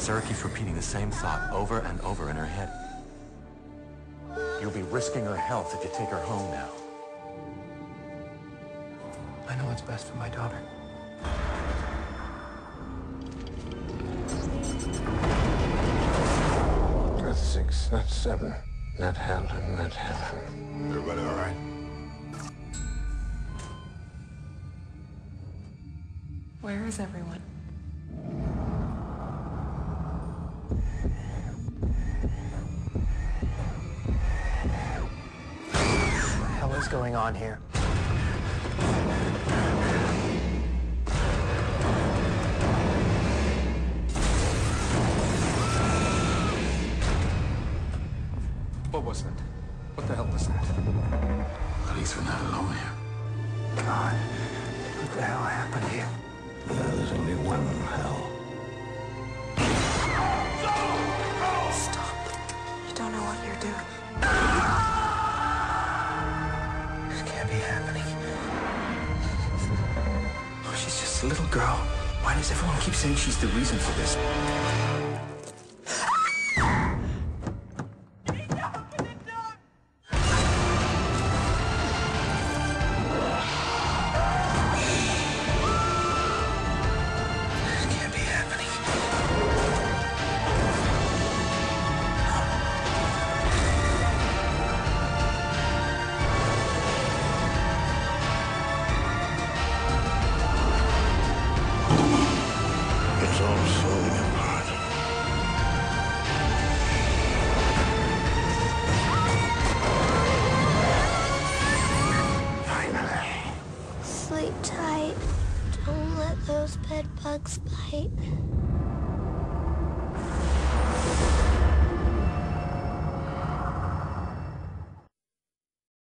Sarah keeps repeating the same thought over and over in her head. You'll be risking her health if you take her home now. I know what's best for my daughter. That's 6, that's 7. Not hell and not heaven. Everybody all right? Where is everyone? What the hell is going on here? What was that? What the hell was that? At least we're not alone here. God, what the hell happened here? There's only one hell. Stop. You don't know what you're doing. This can't be happening. Oh, she's just a little girl. Why does everyone keep saying she's the reason for this? It's all falling apart. Finally. Sleep tight. Don't let those bed bugs bite.